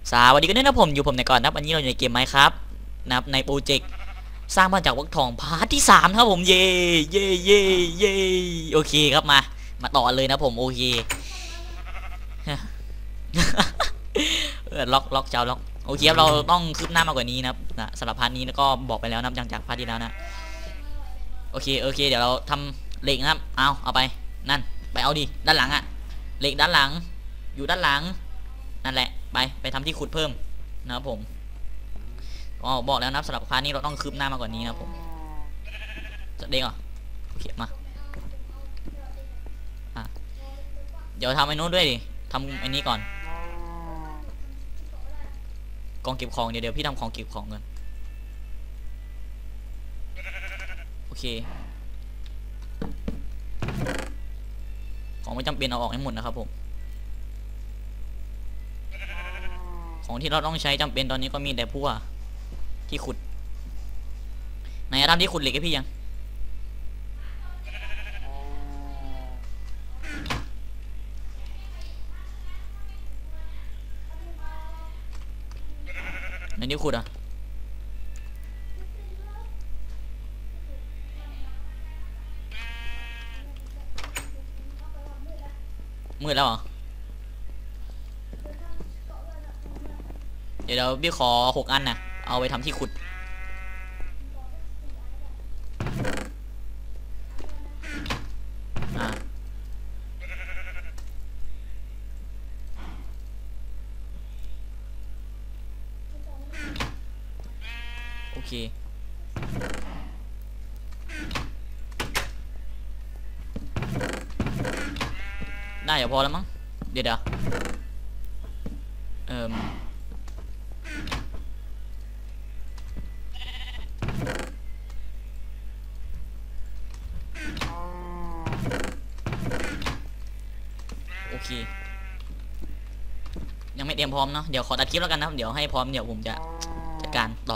สวัสดีกันด้วยนะผมในก่อนนะวันนี้เราอยู่ในเกมไหมครับนะครับในโปรเจกต์สร้างบ้านจากบล็อกทองพาร์ทที่3ครับผมเย่เย่เย่เย่โอเคครับมาต่อเลยนะผมโอเคล็อกเจ้าล็อกโอเคครับเราต้องคืบหน้ามากกว่านี้นะสำหรับพาร์ทนี้แล้วก็บอกไปแล้วนะจากพาร์ทที่แล้วนะโอเคเดี๋ยวเราทำเหล็กนะครับเอาไปนั่นไปเอาดิด้านหลังอะเหล็กด้านหลังอยู่ด้านหลังนั่นแหละไปทำที่ขุดเพิ่มนะครับผมก็บอกแล้วนะสำหรับพาร์ทนี้เราต้องคืบหน้ามากกว่านี้นะผมจะเด้งเหรอโอเคมาเดี๋ยวทำไอ้นู้นด้วยดิทำไอ้นี้ก่อนกองเก็บของเดี๋ยวพี่ทำของเก็บของก่อนโอเคของไม่จำเป็นเอาออกให้หมดนะครับผมของที่เราต้องใช้จำเป็นตอนนี้ก็มีแต่พวกที่ขุดไหนทำที่ขุดเหล็กให้พี่ยังไหนที่ขุดอ่ะมืดแล้วเหรอเดี๋ยวพี่ขอ6 อันนะเอาไปทำที่ขุดโอเคได้อย่าพอแล้วมั้งเดี๋ยวโอเคยังไม่เตรียมพร้อมเนาะเดี๋ยวขอตัดคลิปแล้วกันนะเดี๋ยวให้พร้อมเดี๋ยวผมจะจัดการต่อ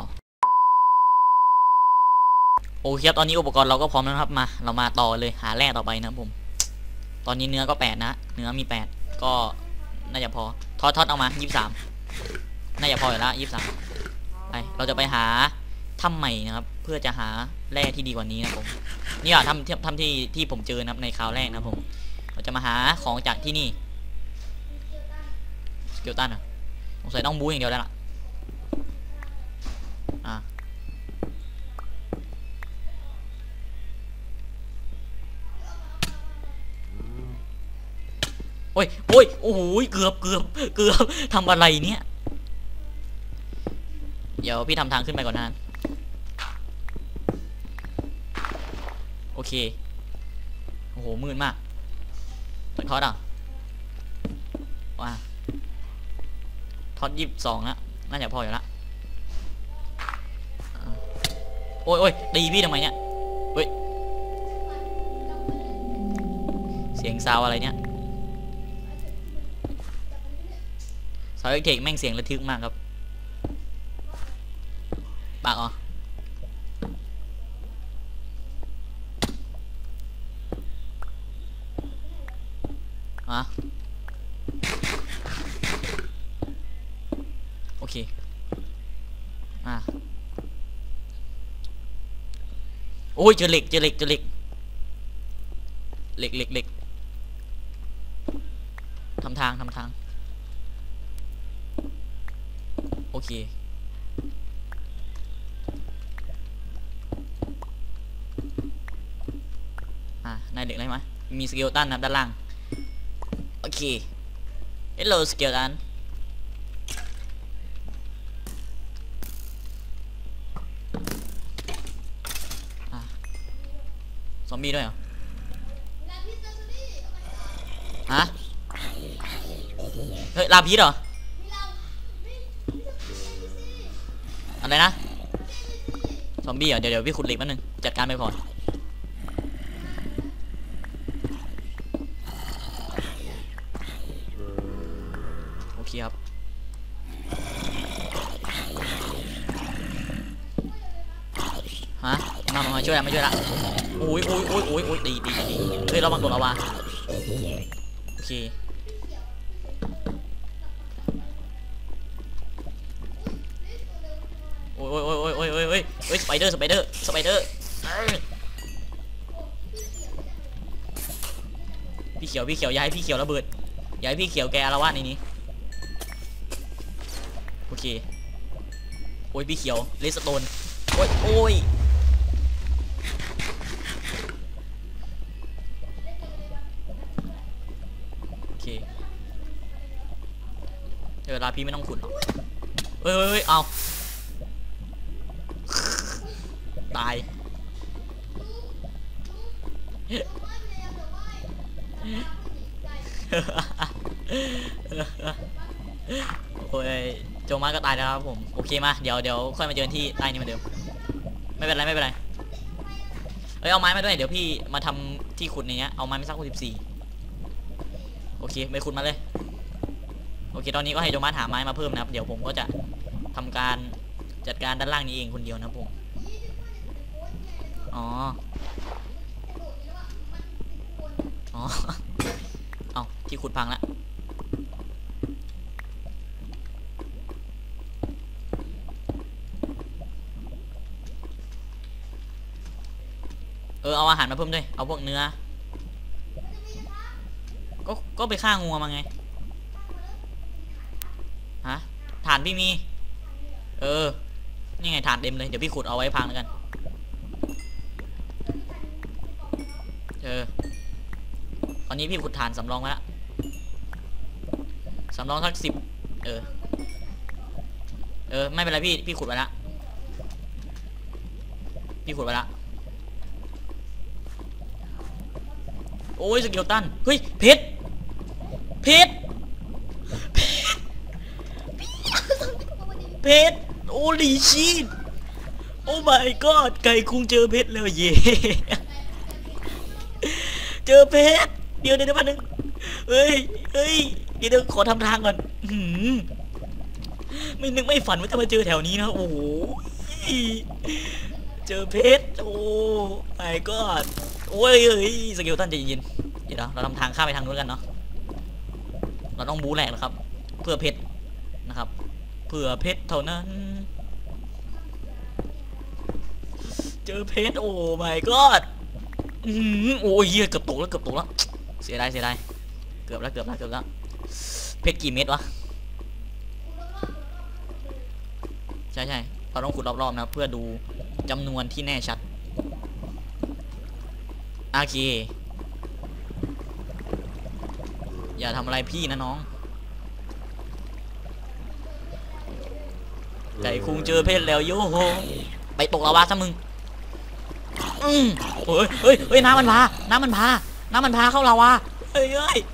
โอเคครับตอนนี้อุปกรณ์เราก็พร้อมแล้วครับเรามาต่อเลยหาแร่ต่อไปนะผมตอนนี้เนื้อก็8นะเนื้อมี8ก็น่าจะพอทอดเอามา23น่าจะพออยู่แล้ว23ไปเราจะไปหาถ้ำใหม่นะครับเพื่อจะหาแร่ที่ดีกว่านี้นะผมนี่อ่ะทำที่ผมเจอนะครับในคราวแรกนะผมเราจะมาหาของจากที่นี่สเกลตันอ่ะสงสัยต้องบู๊อย่างเดียวแล้วล่ะโอ้ยโอ้โหเกือบทำอะไรเนี่ยเดี๋ยวพี่ทำทางขึ้นไปก่อนนะโอเคโอ้โหมืดมากเปิดทอดอ่ะว้าทอด22แล้วน่าจะพออยู่ละโอ้ยตีพี่ทำไมเนี่ยเฮ้ยเสียงซาวอะไรเนี่ยซาวเอ็กเทคแม่งเสียงระทึกมากครับปากอ๋อโอเคโอ้ยเจอเหล็กเหล็กทำทางโอเคนายเหล็กอะไรไหมมีสเกลตันนะด้านล่างโอเค Hello สเกลตันซอมบี้ด้วยเหรอฮะเฮ้ยลาพีชเหรออะไรนะซอมบี้เหรอเดี๋ยวพี่ขุดเหล็กแป๊บนึงจัดการไปก่อนโอเคครับฮะมาช่วยละโอ้ยตีเฮ้ยเราบังตัวเราวะโอเคโอ้ยโอ้ยโอ้ยโอ้ยโอ้ยโอ้ยโอ้ยสไปเดอร์สไปเดอร์สไปเดอร์พี่เขียวพี่เขียวย้ายพี่เขียวระเบิดย้ายพี่เขียวแกอาละวาดในนี้โอเคโอ้ยพี่เขียวเลสโตนโอ้ยโอ้ยโอเคเวลาพี่ไม่ต้องขุดหรอกเฮ้ยเฮ้ยเอาตายโอ้ยโจมาก็ตายแล้วครับผมโอเคมาเดี๋ยวค่อยมาเจอที่ใต้นี้เหมือนเดิมไม่เป็นไรไม่เป็นไรเอ้ยเอาไม้มาด้วยเดี๋ยวพี่มาทำที่ขุดในเนี้ยเอาไม้ไม่สัก14โอเคไม่ขุดมาเลยโอเคตอนนี้ก็ให้โจมาหาไม้มาเพิ่มนะครับเดี๋ยวผมก็จะทำการจัดการด้านล่างนี้เองคนเดียวนะผมอ๋อเอาที่ขุดพังแล้วเอาอาหารมาเพิ่มด้วยเอาพวกเนื้อก็ไปฆ่างัวมาไงฮะถ่านพี่มีนี่ไงถ่านเต็มเลยเดี๋ยวพี่ขุดเอาไว้พังแล้วกันตอนนี้พี่ขุดถ่านสำรองไว้ละสำรองสัก10ไม่เป็นไรพี่ขุดไว้ละพี่ขุดไว้ละโอ้ยสเกลตันเฮ้ยเพชรโอ้ลีชีตโอ้ my god ไก่คุงเจอเพชรแล้วเย่เจอเพชรเดี๋ยวพันหนึ่งเฮ้ยเดี๋ยวขอทำทางก่อนไม่นึกไม่ฝันว่าจะมาเจอแถวนี้นะโอ้โหเจอเพชรโอ้ my god โอ้ยสเกลตันใจเย็นเดี๋ยวเราทำทางข้ามไปทางนู้นกันเนาะเราต้องบู๊แหลกนะครับเพื่อเพชรนะครับเพื่อเพชรเท่านั้นเจอเพชรโอ้ my god โอ้ยเกือบตกแล้วเสียดายเกือบแล้วเพชรกี่เม็ดวะใช่เราต้องขุดรอบๆนะเพื่อดูจำนวนที่แน่ชัดโอเคอย่าทำอะไรพี่นะน้องไก่คุงเจอเพชรแล้วโย่ไปตกลาวาซะมึงเฮ้ยน้ำมันพาเข้าลาวาเฮ้ย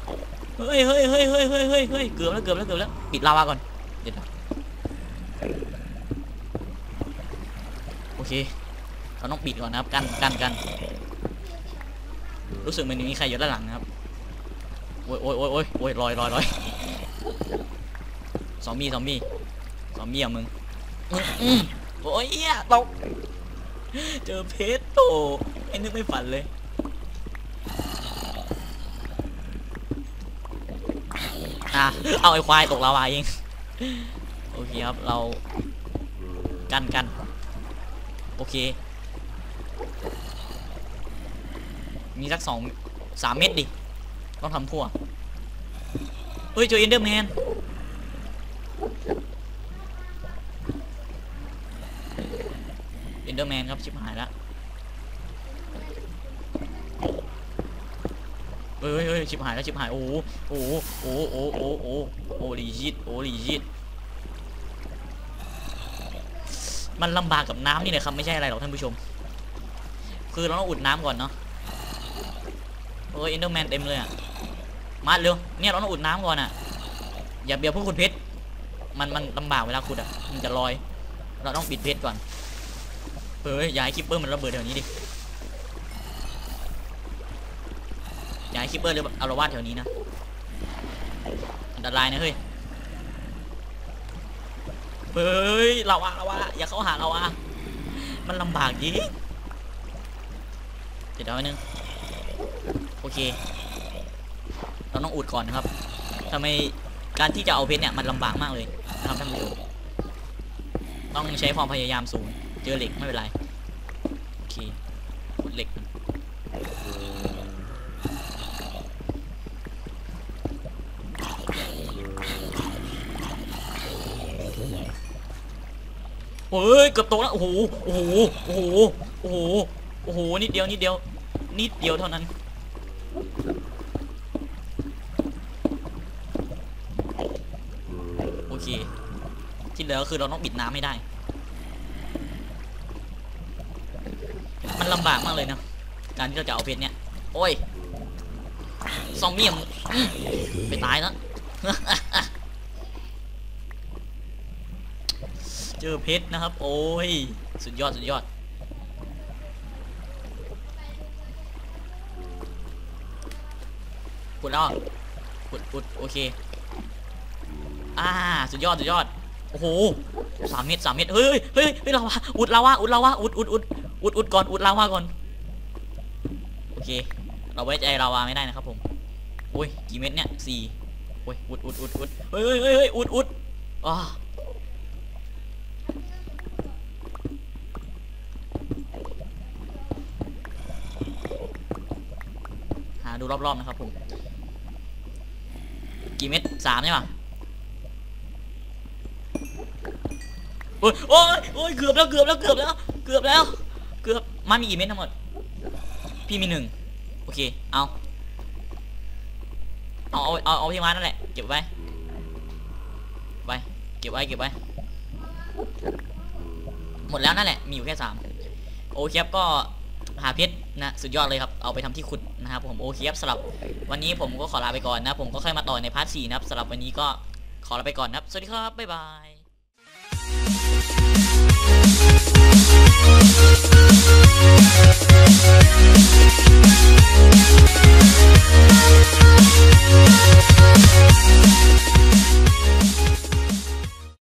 เกือบแล้วปิดลาวาก่อนเดี๋ยวโอเคเราต้องปิดก่อนนะครับกันรู้สึกเหมือนมีใครอยู่ด้านหลังนะครับโอ้ยลอยซอมบี้อ่ะมึงโอ้ยตกเจอเพชรโตไอ้นึกไม่ฝันเลยเอาไอ้ควายตกลาวาเองโอเคครับเรากันโอเคมีสัก3 เม็ดดิต้องทำทั่วเฮ้ยเจอเอนเดอร์แมนครับชิบหายแล้วเฮ้ยชิบหายโอ้ลีจิตมันลำบากกับน้ำนี่นะครับไม่ใช่อะไรหรอกท่านผู้ชมคือเราต้องอุดน้ำก่อนเนาะโอ้ยเอนเดอร์แมนเต็มเลยอ่ะมาเร็วเนี่ยเราต้องอุดน้ำก่อนอ่ะอย่าเบียร์พวกคุณเพชรมันลำบากเวลาขุดอ่ะมันจะลอยเราต้องปิดเพชรก่อนอย่าให้คิปเปอร์มันระเบิดแถวนี้ดิอย่าให้คิปเปอร์เลยเอาละวาดแถวนี้นะอันตรายนะเฮ้ยลาวาอย่าเข้าหาลาวามันลำบากจริงเดี๋ยวนึงโอเคเราต้องอุดก่อนนะครับทำไมการที่จะเอาเพชรเนี่ยมันลำบากมากเลยนะครับท่านผู้ชมต้องใช้ความพยายามสูงเจอเหล็กไม่เป็นไรโอเคขุดเหล็กเฮ้ยเกือบตกแล้วโอ้โหโอ้โหโอ้โหโอ้โหโอ้โหนิดเดียวนิดเดียวนิดเดียวเท่านั้นโอเคที่เหลือคือเราต้องปิดน้ำไม่ได้มันลำบากมากเลยนะการที่เราจะเอาเพชรเนี่ยโอ้ยซอมบี้ไปตายแล้ว เจอเพชรนะครับโอ้ยสุดยอดสุดยอดขุดแล้วขุดโอเคสุดยอดสุดยอดโอ้โห3 เมตรเฮ้ยเฮ้ยเฮ้ยลาวาอุดลาวาอุดลาวาอุดก่อนอุดลาวาก่อนโอเคเราไว้ใจลาวาไม่ได้นะครับผมโอ้ยกี่เม็ดเนี่ย4โอ้ยอุดเฮ้ยเฮ้ยอุดหาดูรอบๆนะครับผมกี่เม็ด3ใช่ป่ะโอ้ยเกือบแล้วมามีกี่เม็ดทั้งหมดพี่มี1โอเคเอาพี่มานั่นแหละเก็บไว้เก็บไว้หมดแล้วนั่นแหละมีอยู่แค่3โอเคครับก็หาเพชรนะสุดยอดเลยครับเอาไปทำที่ขุดนะครับผมโอเคครับสำหรับวันนี้ผมก็ขอลาไปก่อนนะผมก็ค่อยมาต่อในพาร์ท 4นะครับสำหรับวันนี้ก็ขอลาไปก่อนนะครับสวัสดีครับบ๊ายบาย